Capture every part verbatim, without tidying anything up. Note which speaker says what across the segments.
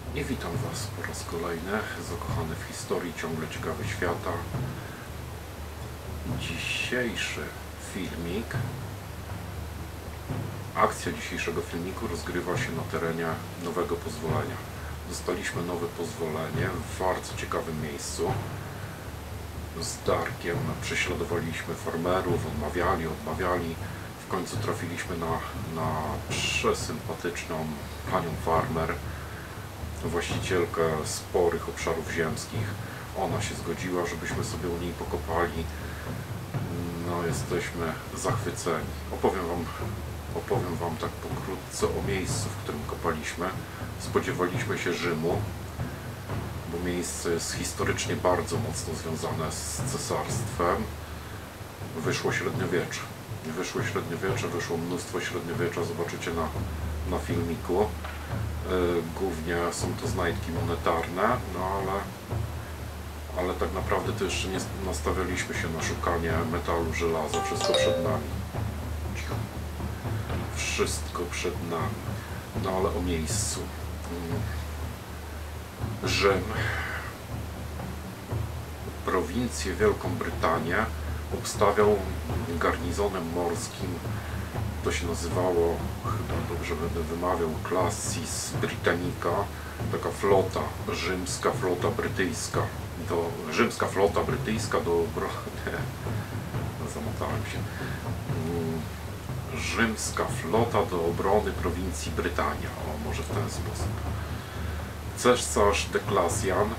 Speaker 1: I witam Was po raz kolejny, zakochany w historii, ciągle ciekawy świata. Dzisiejszy filmik, akcja dzisiejszego filmiku rozgrywa się na terenie nowego pozwolenia. Dostaliśmy nowe pozwolenie w bardzo ciekawym miejscu. Z Darkiem prześladowaliśmy farmerów, odmawiali, odmawiali. W końcu trafiliśmy na, na przesympatyczną panią farmer, właścicielkę sporych obszarów ziemskich. Ona się zgodziła, żebyśmy sobie u niej pokopali. No, jesteśmy zachwyceni. Opowiem wam, opowiem wam tak pokrótce o miejscu, w którym kopaliśmy. Spodziewaliśmy się Rzymu, bo miejsce jest historycznie bardzo mocno związane z cesarstwem. Wyszło średniowiecze. Wyszło średniowiecze, wyszło mnóstwo średniowiecza, zobaczycie na, na filmiku. Głównie są to znajdki monetarne, no ale, ale tak naprawdę to jeszcze nie nastawialiśmy się na szukanie metalu, żelaza. Wszystko przed nami. Cicho. Wszystko przed nami. No ale o miejscu. Rzym, prowincję Wielką Brytanię obstawiał garnizonem morskim. To się nazywało, chyba dobrze będę wymawiał, Classis Britannica, taka flota, rzymska flota brytyjska, do, rzymska flota brytyjska do obrony, zamotałem się, rzymska flota do obrony prowincji Brytania, o może w ten sposób. Cesarz Deklasjan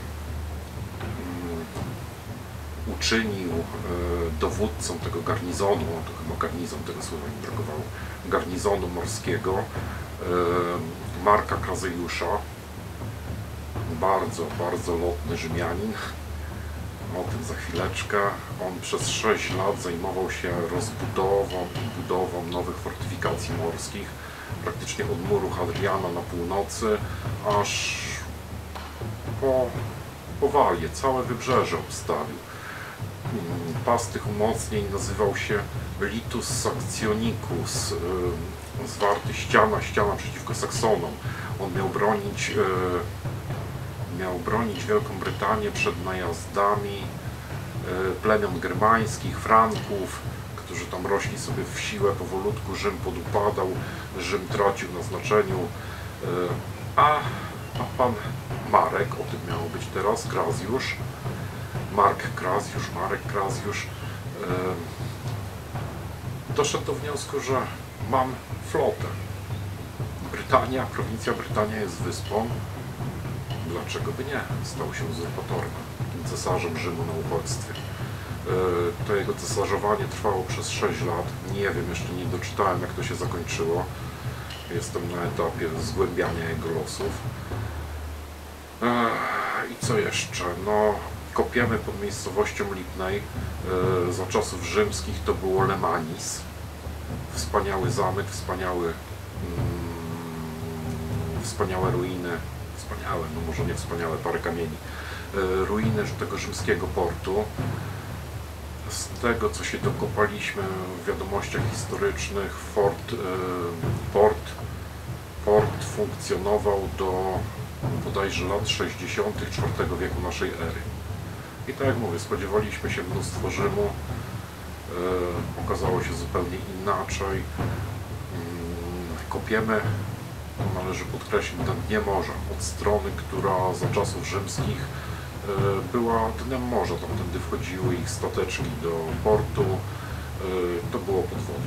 Speaker 1: uczynił e, dowódcą tego garnizonu, to chyba garnizon, tego słowa mi brakowało, garnizonu morskiego, e, Marka Krazejusza, bardzo, bardzo lotny Rzymianin, o tym za chwileczkę. On przez sześć lat zajmował się rozbudową i budową nowych fortyfikacji morskich, praktycznie od muru Hadriana na północy, aż po, po Walię, całe wybrzeże obstawił. Pas tych umocnień nazywał się Litus Saxionicus, yy, zwarty ściana, ściana przeciwko Saksonom. On miał bronić, yy, miał bronić Wielką Brytanię przed najazdami yy, plemion germańskich, Franków, którzy tam rośli sobie w siłę, powolutku Rzym podupadał, Rzym tracił na znaczeniu, yy, a, a pan Marek, o tym miało być teraz, Krazjusz, Mark Krazjusz, Marek Krazjusz, yy, doszedł do wniosku, że mam flotę. Brytania, prowincja Brytania jest wyspą. Dlaczego by nie? Stał się uzurpatorem, cesarzem Rzymu na uchodźstwie. Yy, to jego cesarzowanie trwało przez sześć lat. Nie wiem, jeszcze nie doczytałem, jak to się zakończyło. Jestem na etapie zgłębiania jego losów. Yy, I co jeszcze? No, kopiemy pod miejscowością Lipnej. Yy, za czasów rzymskich to było Lemanis. Wspaniały zamek, wspaniały, mm, wspaniałe ruiny, wspaniałe, no może nie wspaniałe, parę kamieni. Yy, ruiny tego rzymskiego portu. Z tego, co się dokopaliśmy w wiadomościach historycznych, fort, yy, port, port funkcjonował do bodajże lat sześćdziesiątych czwartego wieku naszej ery. I tak jak mówię, spodziewaliśmy się mnóstwo Rzymu, yy, okazało się zupełnie inaczej. Yy, kopiemy, to należy podkreślić, na dnie morza, od strony, która za czasów rzymskich yy, była dnem morza, tamtędy wchodziły ich stateczki do portu, yy, to było pod wodą.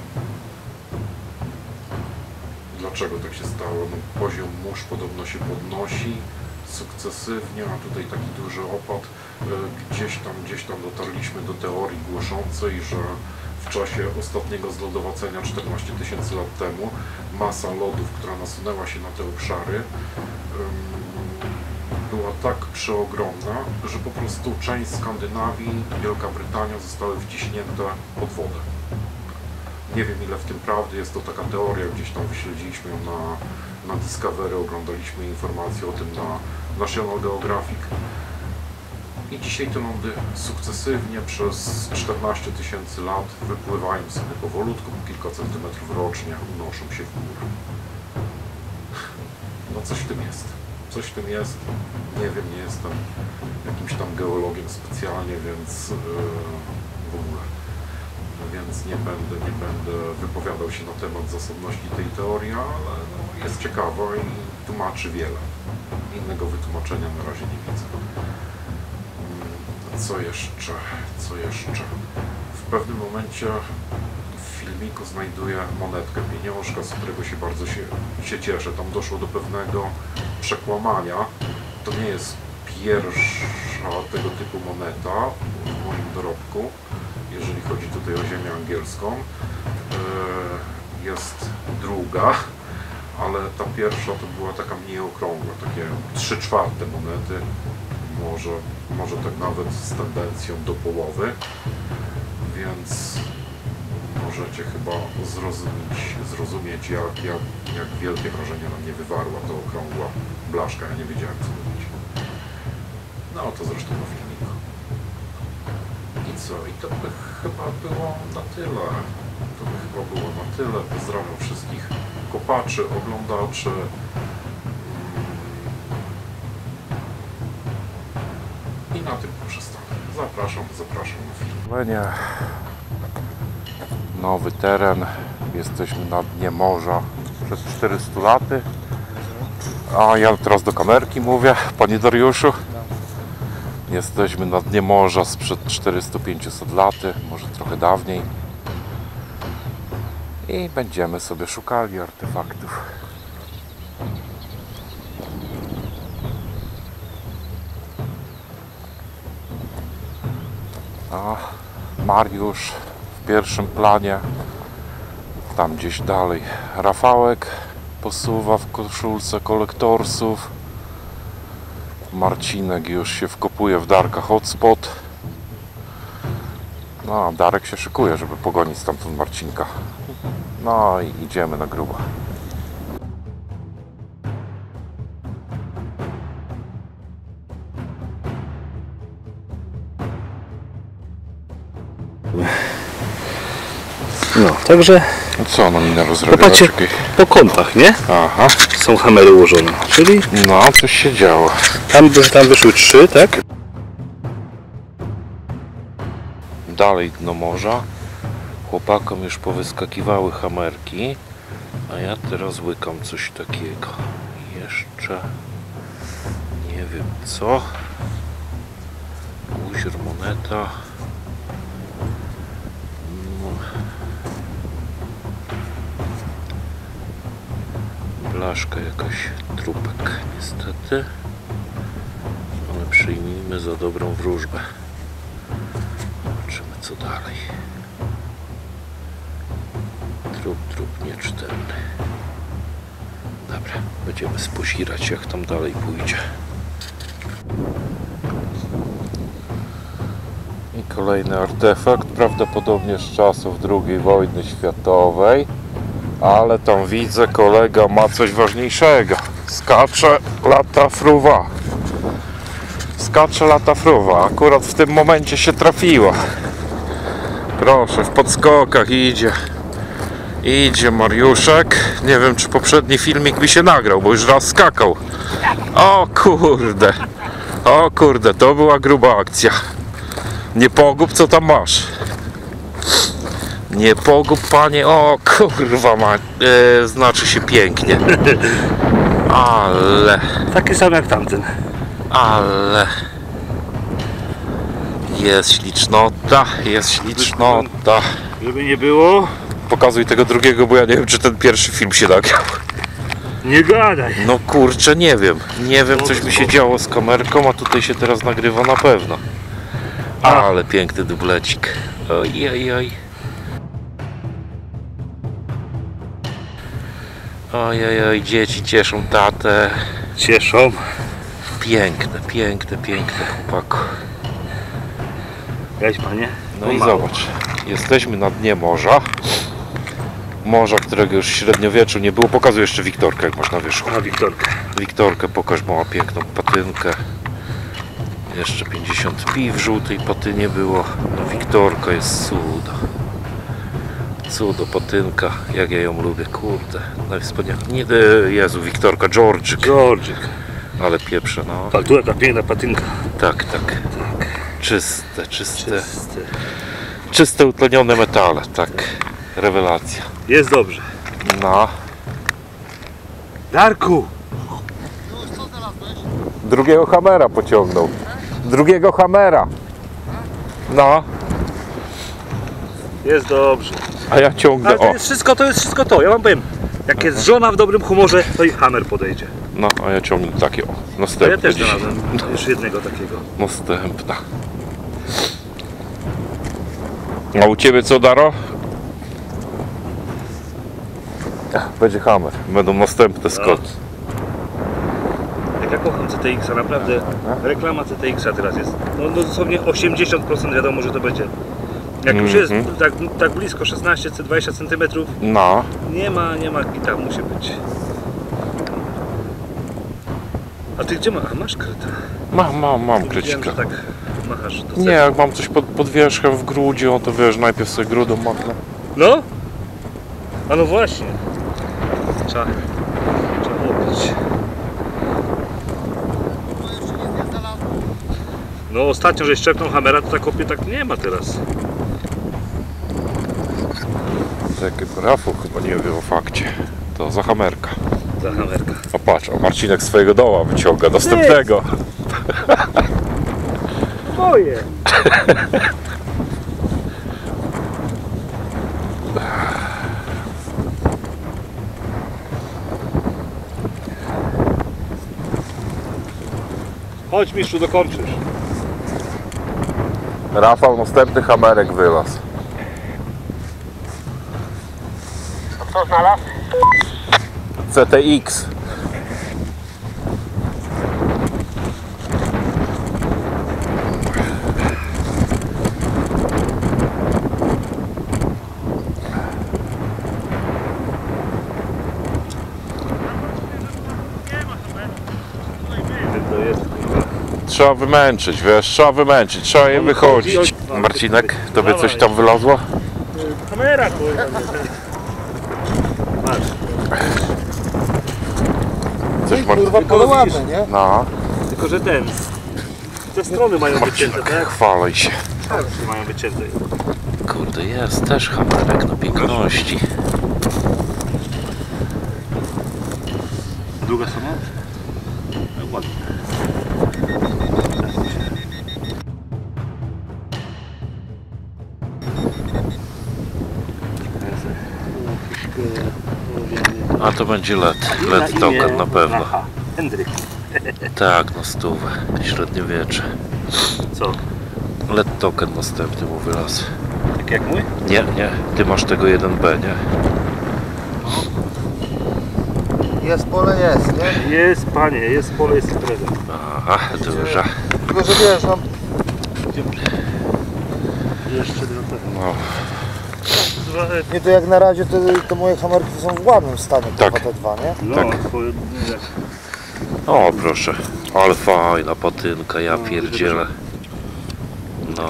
Speaker 1: Dlaczego tak się stało? No, poziom mórz podobno się podnosi sukcesywnie, a tutaj taki duży opad. Gdzieś tam, gdzieś tam dotarliśmy do teorii głoszącej, że w czasie ostatniego zlodowacenia czternaście tysięcy lat temu masa lodów, która nasunęła się na te obszary, była tak przeogromna, że po prostu część Skandynawii, Wielka Brytania zostały wciśnięte pod wodę. Nie wiem, ile w tym prawdy, jest to taka teoria, gdzieś tam wyśledziliśmy ją na, na Discovery, oglądaliśmy informacje o tym na National Geographic. I dzisiaj te lądy sukcesywnie przez czternaście tysięcy lat wypływają sobie powolutku, po kilka centymetrów rocznie, unoszą się w górę. No coś w tym jest. coś w tym jest. Nie wiem, nie jestem jakimś tam geologiem specjalnie, więc yy, w ogóle. Więc nie będę, nie będę wypowiadał się na temat zasadności tej teorii, ale no, jest ciekawa i tłumaczy wiele. Innego wytłumaczenia na razie nie widzę. Co jeszcze? Co jeszcze? W pewnym momencie w filmiku znajduję monetkę pieniążka, z którego się bardzo się, się cieszę. Tam doszło do pewnego przekłamania. To nie jest pierwsza tego typu moneta w moim dorobku, jeżeli chodzi tutaj o ziemię angielską. Jest druga, ale ta pierwsza to była taka mniej okrągła, takie trzy czwarte monety, może, może tak nawet z tendencją do połowy, więc możecie chyba zrozumieć, zrozumieć jak, jak, jak wielkie wrażenie na mnie wywarła ta okrągła blaszka. Ja nie wiedziałem, co mówić. No to zresztą na filmiku. I co? I to by chyba było na tyle. To by chyba było na tyle. Pozdrawiam wszystkich kopaczy, oglądaczy. I na tym poprzestanę. Zapraszam, zapraszam na film. Nowy teren. Jesteśmy na dnie morza przed czterystu laty. A ja teraz do kamerki mówię, panie Dariuszu. Jesteśmy na dnie morza sprzed czterystu pięciuset laty, może trochę dawniej. I będziemy sobie szukali artefaktów. A Mariusz w pierwszym planie. Tam gdzieś dalej Rafałek posuwa w koszulce kolektorsów. Marcinek już się wkopuje w Darka Hotspot. No, a Darek się szykuje, żeby pogonić stamtąd Marcinka. No i idziemy na grubo.
Speaker 2: No, także...
Speaker 1: Co ona mi rozrobiła?
Speaker 2: Popatrzcie, po kątach, nie?
Speaker 1: Aha.
Speaker 2: Są kamery ułożone, czyli...
Speaker 1: No, coś się działo.
Speaker 2: Tam, tam wyszły trzy, tak?
Speaker 1: Dalej dno morza. Chłopakom już powyskakiwały hamerki, a ja teraz łykam coś takiego. Jeszcze nie wiem co. Guzior, moneta. No. Blaszka jakaś, trupek niestety. Ale przyjmijmy za dobrą wróżbę. Zobaczymy co dalej. Trup, trup niecztelny. Dobra, będziemy spozirać jak tam dalej pójdzie. I kolejny artefakt, prawdopodobnie z czasów drugiej wojny światowej. Ale tam widzę, kolega ma coś ważniejszego. Skacze, lata fruwa. Skacze, lata fruwa. Akurat w tym momencie się trafiła. Proszę, w podskokach idzie. Idzie Mariuszek. Nie wiem, czy poprzedni filmik mi się nagrał, bo już raz skakał. O kurde. O kurde, to była gruba akcja. Nie pogub, co tam masz. Nie pogub, panie. O kurwa ma. E, znaczy się pięknie. Ale.
Speaker 2: Taki sam jak tamten.
Speaker 1: Ale. Jest ślicznota. Jest ślicznota.
Speaker 2: Żeby nie było.
Speaker 1: Pokazuj tego drugiego, bo ja nie wiem, czy ten pierwszy film się nagrał.
Speaker 2: Nie gadaj.
Speaker 1: No kurczę, nie wiem. Nie wiem, coś mi się działo z kamerką, a tutaj się teraz nagrywa na pewno. Ale piękny dublecik. Oj, oj, oj. Oj, oj, oj, dzieci cieszą tatę.
Speaker 2: Cieszą.
Speaker 1: Piękne, piękne, piękne, chłopaku.
Speaker 2: Weź panie.
Speaker 1: No i zobacz, jesteśmy na dnie morza. Morza, którego już w średniowieczu nie było. Pokazuj jeszcze Wiktorkę, jak masz na wierzchu.
Speaker 2: A Wiktorkę.
Speaker 1: Wiktorkę, pokaż, mała piękną patynkę. Jeszcze pięćdziesiąt pi w żółtej patynie było. No Wiktorka jest cudo. Cudo, patynka, jak ja ją lubię, kurde. Najwspanialsza. Nie, Jezu, Wiktorka, Georgik.
Speaker 2: Georgik.
Speaker 3: Ale pieprze, no.
Speaker 2: Ale tu jaka piękna patynka.
Speaker 3: Tak, tak. Czyste, czyste.
Speaker 2: Czysty.
Speaker 3: Czyste utlenione metale, tak. Rewelacja.
Speaker 2: Jest dobrze.
Speaker 3: No.
Speaker 2: Darku!
Speaker 3: Drugiego hamera pociągnął. Drugiego hamera. No.
Speaker 2: Jest dobrze.
Speaker 3: A ja ciągnę,
Speaker 2: Ale to
Speaker 3: o.
Speaker 2: jest wszystko, to jest wszystko to. Ja wam powiem. Jak jest żona w dobrym humorze, to i hammer podejdzie.
Speaker 3: No, a ja ciągnę takie, o.
Speaker 2: To
Speaker 3: Następne
Speaker 2: ja też
Speaker 3: dzisiaj.
Speaker 2: znalazłem już jednego takiego.
Speaker 3: Następna. A u ciebie co, Daro? Będzie hammer. Będą następne skoki.
Speaker 2: Jak ja kocham C T X-a, naprawdę. Reklama C T X-a teraz jest. No, no dosłownie osiemdziesiąt procent wiadomo, że to będzie. Jak już jest
Speaker 3: Mhm.
Speaker 2: tak, tak blisko szesnaście dwadzieścia centymetrów,
Speaker 3: No.
Speaker 2: nie ma, nie ma i tam musi być. A ty gdzie masz? A masz kryta?
Speaker 3: Mam, mam, mam
Speaker 2: Widziałem,
Speaker 3: krycika.
Speaker 2: że tak machasz do
Speaker 3: Nie, jak mam coś pod, pod wierzchem w grudzie, no to wiesz, najpierw sobie grudą machnę.
Speaker 2: No? A no właśnie. Trzeba, trzeba robić. No ostatnio, żeś szczepnął hamera, to tak kopie tak nie ma teraz.
Speaker 3: Jakiego Rafał chyba nie wie o fakcie. To za hamerka.
Speaker 2: Za hamerka.
Speaker 3: A patrz, a Marcinek swojego doła wyciąga następnego.
Speaker 2: Moje! Chodź mistrzu, dokończysz.
Speaker 3: Rafał, następny hamerek wylazł.
Speaker 2: A co znalazł?
Speaker 3: C T X.
Speaker 2: To jest.
Speaker 3: Trzeba wymęczyć, wiesz, trzeba wymęczyć, trzeba je wychodzić. Marcinek, tobie coś tam wylazło?
Speaker 2: Kamera, kurwa. Masz.
Speaker 3: Coś Mar...
Speaker 4: Kurwa, pole ładne, nie?
Speaker 3: No,
Speaker 2: Tylko, że ten. Te strony mają wycięte,
Speaker 3: Marcinek,
Speaker 2: tak?
Speaker 3: chwalaj się.
Speaker 2: Tak, mają wycięte.
Speaker 3: Kurde, jest też hamerek na piękności.
Speaker 2: Druga strona? No, ładnie.
Speaker 3: A to będzie L E D, L E D token na pewno.
Speaker 2: Aha, Hendryk.
Speaker 3: Tak, na stówę, średniowiecze.
Speaker 2: Co?
Speaker 3: L E D token następny mu wylazł.
Speaker 2: Tak jak mój?
Speaker 3: Nie, nie, ty masz tego jeden B, nie?
Speaker 4: Jest pole, jest, nie?
Speaker 2: Jest, panie, jest pole, jest prezent.
Speaker 3: Aha, duża.
Speaker 4: Tylko, że wiesz, no,
Speaker 2: Jeszcze dwa.
Speaker 3: No,
Speaker 2: Dwa,
Speaker 4: nie to jak na razie to, to moje hamerki są w ładnym stanie,
Speaker 3: Tak.
Speaker 4: te dwa, nie?
Speaker 2: no,
Speaker 3: Tak.
Speaker 2: po, jak,
Speaker 3: o proszę, ale fajna patynka, ja pierdzielę. No,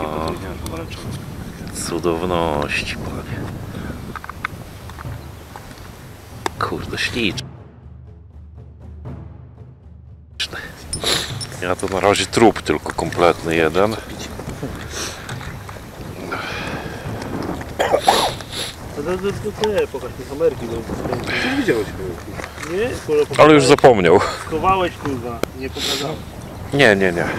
Speaker 3: cudowności, panie. Kurde, śliczne. Ja to na razie trup tylko kompletny jeden.
Speaker 2: to, to, to, to nie, pokaż mi kamerki, bo ty widziałeś kamerki. Nie? Kurwa,
Speaker 3: Ale już zapomniał.
Speaker 2: schowałeś, kurwa, nie pokazałeś.
Speaker 3: Nie, nie, nie.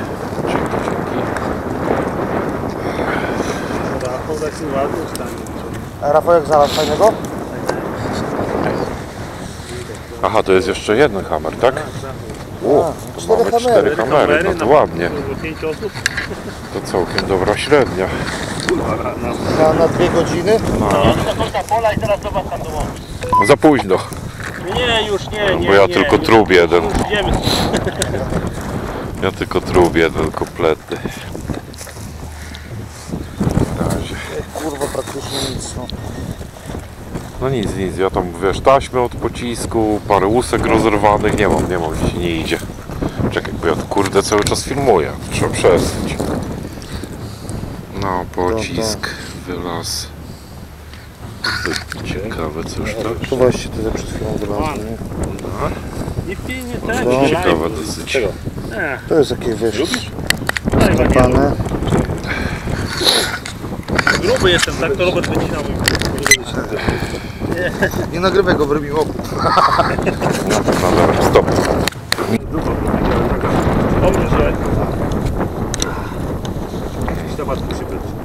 Speaker 2: Rafał taki ładny stanie.
Speaker 4: A Rafał jak znalazł fajnego?
Speaker 3: Aha, to jest jeszcze jeden hammer, tak? O, to
Speaker 4: cztery
Speaker 3: mamy
Speaker 4: hamery.
Speaker 3: cztery hamery, no to
Speaker 2: na-
Speaker 3: ładnie.
Speaker 2: kurwa, pięć osób.
Speaker 3: To całkiem dobra średnia.
Speaker 2: Kurwa, na,
Speaker 4: Na, na dwie godziny?
Speaker 3: Za późno,
Speaker 2: nie, już nie, nie,
Speaker 3: bo ja
Speaker 2: nie.
Speaker 3: tylko trup jeden.
Speaker 2: Wiemy.
Speaker 3: Ja tylko trup jeden kompletny. Na razie.
Speaker 4: Kurwa, praktycznie nic, no.
Speaker 3: No nic, nic, ja tam wiesz, taśmy od pocisku, parę łusek rozerwanych, nie mam, nie mam, dzisiaj nie idzie. Czekaj, bo ja tu kurde cały czas filmuję, trzeba przestać. No, pocisk, wylaz. Ciekawe, cóż to?
Speaker 4: To właśnie tutaj przed chwilą wylazło, nie?
Speaker 3: No.
Speaker 2: Nie wpij, nie tak.
Speaker 4: No.
Speaker 3: Ciekawe dosyć.
Speaker 2: Czego? Nie.
Speaker 4: To jest takie, wiesz,
Speaker 2: Lubisz? Daj wam
Speaker 4: pane.
Speaker 2: Gruby jestem, tak? To Robert wycinał mój.
Speaker 4: Nie nagrywaj go w rybim oku.
Speaker 3: No dobra, stop.
Speaker 2: Dobrze, że... Zobacz, tu się będzie.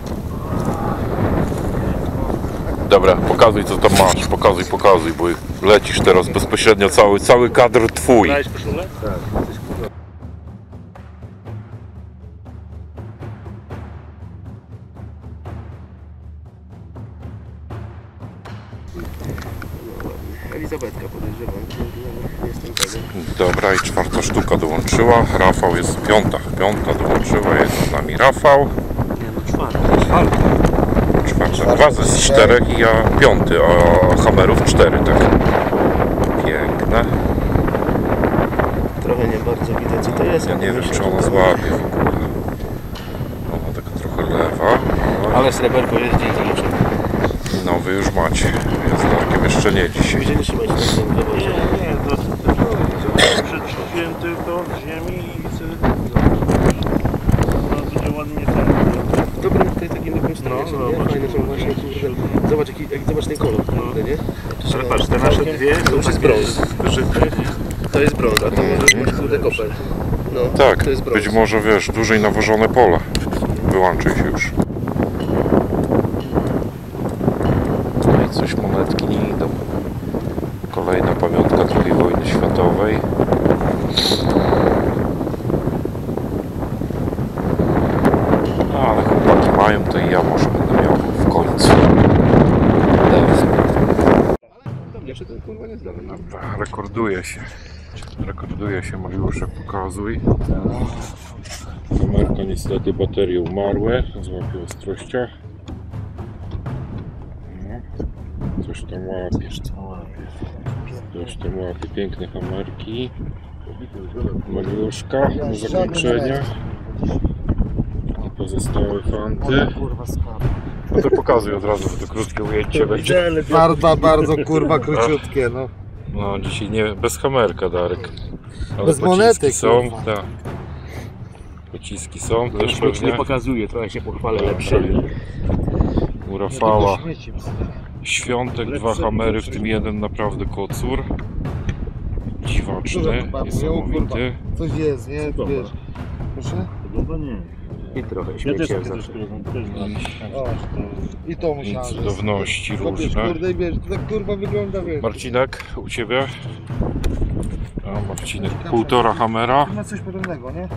Speaker 3: Dobra, pokazuj co tam masz, pokazuj, pokazuj, bo lecisz teraz bezpośrednio cały, cały kadr twój.
Speaker 2: Dałeś koszulę? Tak.
Speaker 5: Elizabetka podejrzewam, nie jestem pewien.
Speaker 3: Dobra, i czwarta sztuka dołączyła, Rafał jest piąta, piąta dołączyła, jest z nami Rafał.
Speaker 2: Nie no, czwarty. Czwarty.
Speaker 3: Czwarta, dwa z czterech i ja piąty, a Hammerów cztery, tak. Piękne.
Speaker 5: Trochę nie bardzo widać co to jest.
Speaker 3: Ja nie wiem czy ona złapie w ogóle. Ona taka trochę lewa. No,
Speaker 5: Ale sreberko jest dzień to liczę.
Speaker 3: no wy już macie, ja z Darkiem jeszcze nie dzisiaj.
Speaker 5: Gdzie nie trzymać na tym
Speaker 2: Nie,
Speaker 5: zawodzie.
Speaker 2: nie, to przetrząsłem tylko z ziemi i sobie... No, będzie ładnie tak.
Speaker 5: Dobre tutaj takie na konstrukcje,
Speaker 2: No,
Speaker 5: nie?
Speaker 2: zobacz,
Speaker 5: Fajne są właśnie, kurde. Zobacz, jaki, jak, zobacz ten kolor, kurde, nie?
Speaker 2: Ale patrz, te nasze dwie
Speaker 5: To już jest brąz. To jest brąz, a to możesz mieć kurde koper. No,
Speaker 3: Tak,
Speaker 5: to jest brąz.
Speaker 3: być może wiesz, dłużej nawożone pole. Wyłączaj się już. Tutaj coś monetki nie idą. Kolejna pamiątka drugiej wojny światowej. Ale chłopaki mają, to i ja może będę miał w końcu.
Speaker 5: Jeszcze ten kurwa nie zdałem.
Speaker 3: Dobra, rekorduje się. Rekorduje się, Mariusze, pokazuj. Kamerka niestety, baterie umarły. Złapie ostrościa. No. Coś tam łapie. Coś tam łapie. Piękne kamerki. Mariuszka do zakończenia. I pozostałe fanty. No to pokazuj od razu, bo to krótkie ujęcie będzie.
Speaker 4: Bardzo, bardzo kurwa króciutkie, no.
Speaker 3: No dzisiaj nie, bez kamerka, Darek. Ale
Speaker 4: Bez
Speaker 3: pociski
Speaker 4: monetek,
Speaker 3: są,
Speaker 4: kurwa.
Speaker 3: tak. Pociski są też
Speaker 5: Nie
Speaker 3: pewnie.
Speaker 5: pokazuje, trochę się pochwalę lepsze.
Speaker 3: U Rafała Świątek, dwa hamery, w tym jeden naprawdę kocur. Dziwaczny, niesamowity.
Speaker 4: Coś jest, nie? Wiesz. Proszę?
Speaker 2: Chyba nie.
Speaker 5: I trochę
Speaker 2: Ja też
Speaker 5: śmieci
Speaker 2: takie
Speaker 5: zawsze.
Speaker 2: też
Speaker 4: O, i to
Speaker 3: I
Speaker 4: musiałem. że jest.
Speaker 3: cudowności
Speaker 4: Złapiesz,
Speaker 3: różne.
Speaker 4: kurde, i wiesz, to tak kurwa wygląda, wiesz.
Speaker 3: Marcinek, u Ciebie? A Marcinek, półtora hamera.
Speaker 4: Ma coś podobnego, nie?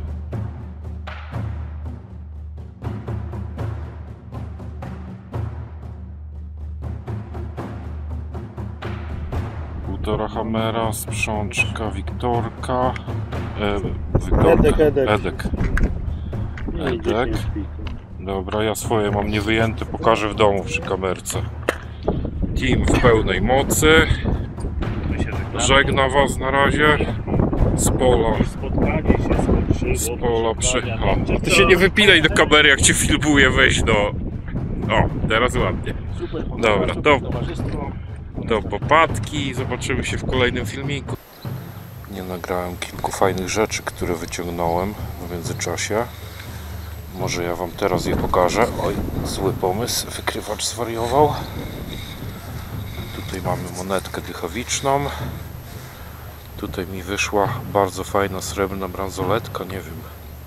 Speaker 3: Półtora hamera, sprzączka, Wiktorka. E, Wiktorka.
Speaker 5: Edek, Edek.
Speaker 3: Edek. Edek. Dobra, ja swoje mam niewyjęte, pokażę w domu przy kamerce. Team w pełnej mocy. Żegna Was na razie. Z pola.
Speaker 2: Spotkanie się skończyło.
Speaker 3: Z pola przy... O, ty się nie wypinaj do kamery, jak Cię filmuję, weź do... O, teraz ładnie. Dobra, to... Do popadki. Zobaczymy się w kolejnym filmiku. Nie nagrałem kilku fajnych rzeczy, które wyciągnąłem w międzyczasie. Może ja Wam teraz je pokażę. Oj, zły pomysł. Wykrywacz zwariował. Tutaj mamy monetkę dychawiczną. Tutaj mi wyszła bardzo fajna srebrna bransoletka. Nie wiem.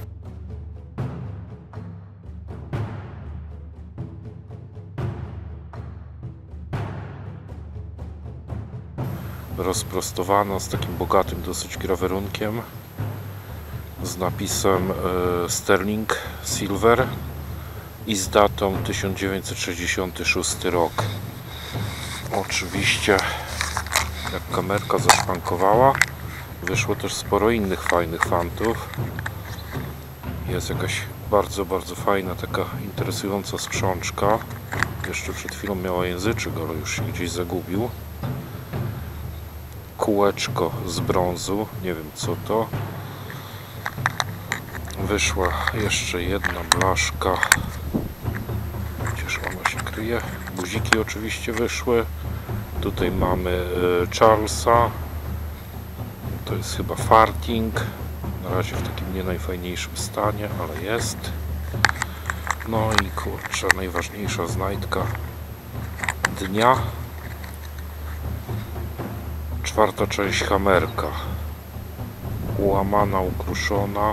Speaker 3: Rozprostowana z takim bogatym dosyć grawerunkiem. Z napisem e, Sterling Silver i z datą tysiąc dziewięćset sześćdziesiąty szósty rok. Oczywiście jak kamerka zaszpankowała, wyszło też sporo innych fajnych fantów. Jest jakaś bardzo, bardzo fajna, taka interesująca skrzączka. Jeszcze przed chwilą miała języczek, ale już się gdzieś zagubił. Kółeczko z brązu, nie wiem co to. Wyszła jeszcze jedna blaszka. Gdzież ona się kryje? Guziki oczywiście wyszły. Tutaj mamy Charlesa. To jest chyba farting. Na razie w takim nie najfajniejszym stanie, ale jest. No i kurczę, najważniejsza znajdka dnia. Czwarta część hamerka. Ułamana, ukruszona.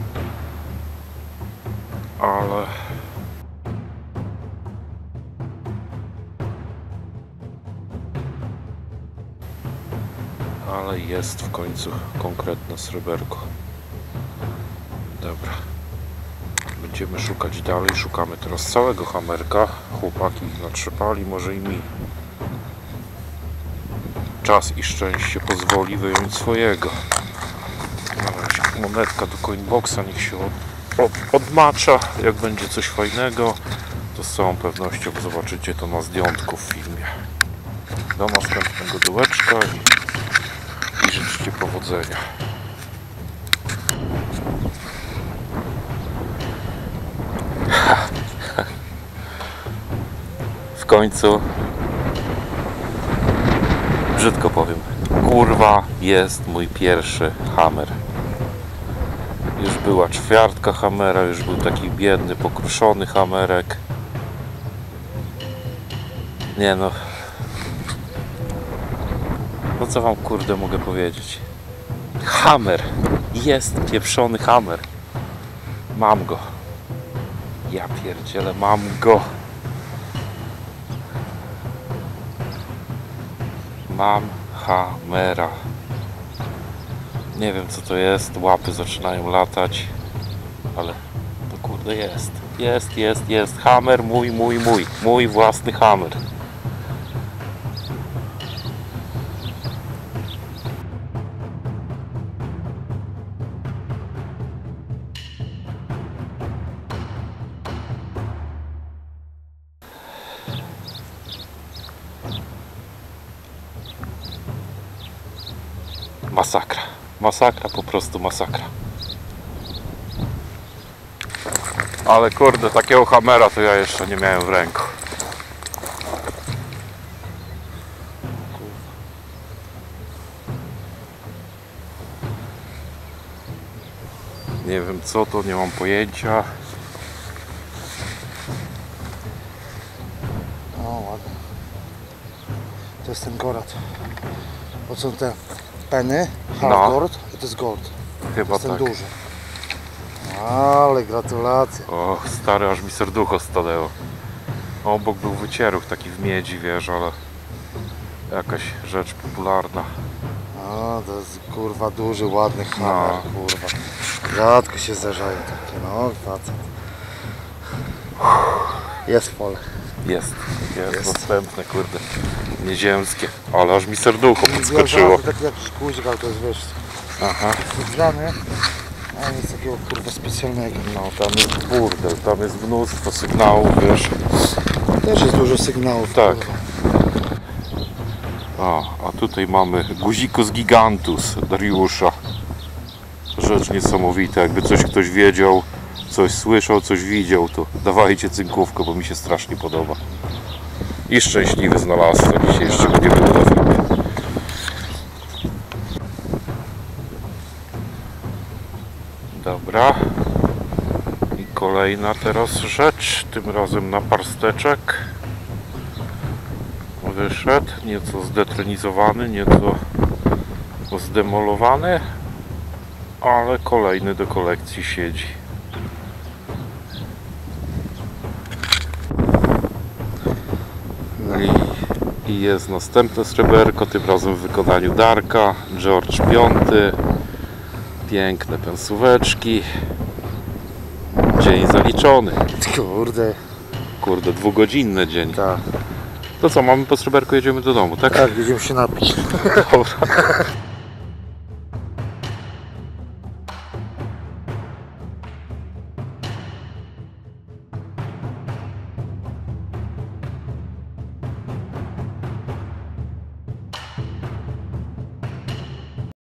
Speaker 3: Ale... ale jest w końcu konkretne sreberko. Dobra. Będziemy szukać dalej. Szukamy teraz całego hamerka. Chłopaki natrzepali, może i mi czas i szczęście pozwoli wyjąć swojego. Na razie monetka do coinboxa, niech się od, od, odmacza. Jak będzie coś fajnego, to z całą pewnością zobaczycie to na zdjątku w filmie. Do następnego dołeczka i, i życzcie powodzenia. W końcu, brzydko powiem, kurwa, jest mój pierwszy hamer. Już była ćwiartka hamera, już był taki biedny, pokruszony hamerek. Nie no, no co wam kurde mogę powiedzieć? Hamer, jest pieprzony hamer. Mam go. Ja pierdzielę, mam go. Mam hamera. Nie wiem co to jest, łapy zaczynają latać, ale to kurde jest. Jest, jest, jest. Hamer mój, mój, mój. Mój własny hamer. Masakra. Masakra, po prostu masakra. Ale kurde, takiego hamera to ja jeszcze nie miałem w ręku. Nie wiem co to, nie mam pojęcia.
Speaker 4: O, ładnie. To jest ten gorat. Bo są te peny, half
Speaker 3: No.
Speaker 4: gold, a to jest gold. To
Speaker 3: Chyba
Speaker 4: jest ten
Speaker 3: tak.
Speaker 4: duży. Ale gratulacje.
Speaker 3: O, stary, aż mi serducho stanęło. Obok był wycieruch taki w miedzi, wiesz, ale jakaś rzecz popularna.
Speaker 4: A, to jest kurwa duży, ładny hammer,
Speaker 3: No.
Speaker 4: kurwa. Rzadko się zdarzają takie, no facet. Jest w pole.
Speaker 3: Jest, jest,
Speaker 4: Jest.
Speaker 3: następne, kurde, nieziemskie. Ale aż mi serducho
Speaker 4: Ja
Speaker 3: podskoczyło.
Speaker 4: to taki jakiś guzik, ale to jest wiesz,
Speaker 3: Aha.
Speaker 4: zgrany, a nic takiego kurwa specjalnego.
Speaker 3: No tam jest burdel, tam jest mnóstwo sygnałów, wiesz.
Speaker 4: Też jest dużo sygnałów.
Speaker 3: Tak.
Speaker 4: Kurwa.
Speaker 3: O, a tutaj mamy Guzikus gigantus Dariusza. Rzecz niesamowita, jakby coś ktoś wiedział, coś słyszał, coś widział, to dawajcie cynkówkę, bo mi się strasznie podoba. I szczęśliwy znalazca, dzisiaj jeszcze go nie było na filmie. Dobra. I kolejna teraz rzecz, tym razem na parsteczek. Wyszedł, nieco zdetronizowany, nieco zdemolowany, ale kolejny do kolekcji siedzi. I, i jest następne sreberko, tym razem w wykonaniu Darka, George piąty. Piękne pensóweczki. Dzień zaliczony.
Speaker 4: Kurde.
Speaker 3: Kurde, dwugodzinny dzień.
Speaker 4: Tak.
Speaker 3: To co, mamy po sreberku, jedziemy do domu, tak?
Speaker 4: Tak, będziemy się napić.
Speaker 3: Dobra.